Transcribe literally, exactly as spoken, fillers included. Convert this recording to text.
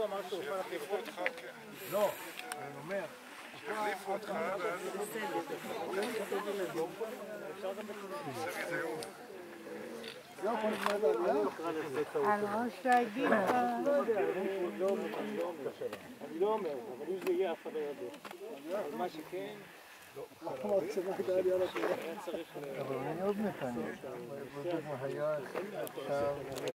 הוא אמר שהוא יכול להחליף אותך? לא, אני אומר. החליפו אותך, על ראש להגיד לך. אני לא אומר, אבל אם זה יהיה אף אחד לא יודע. אבל מה שכן, היה צריך... אבל אני עוד נתניה. היה עכשיו...